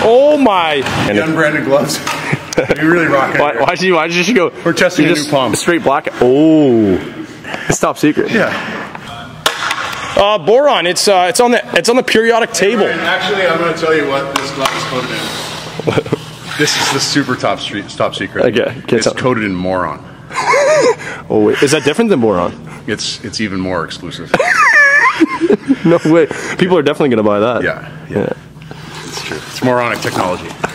Oh my! And unbranded gloves. You really rocking it. Why did you go? We're testing a new palm. Straight black. Oh, it's top secret. Yeah. Boron. It's on the periodic table. Ryan, actually, I'm going to tell you what this glove is coated in. This is the super top secret. Okay. It's coated in moron. Oh wait, is that different than boron? It's even more exclusive. No way. People are definitely going to buy that. Yeah. It's true. It's moronic technology.